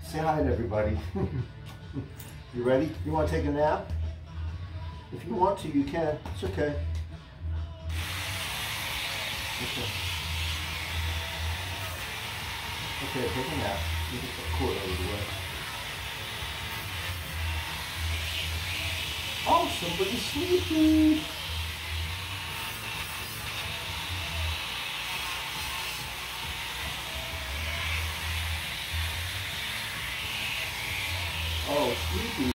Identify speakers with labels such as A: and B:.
A: Say hi to everybody. You ready? You want to take a nap? If you want to, you can. It's okay. Okay. Okay, take a nap. You get the cord out of the way. Oh, somebody's sleeping. Oh, sleepy.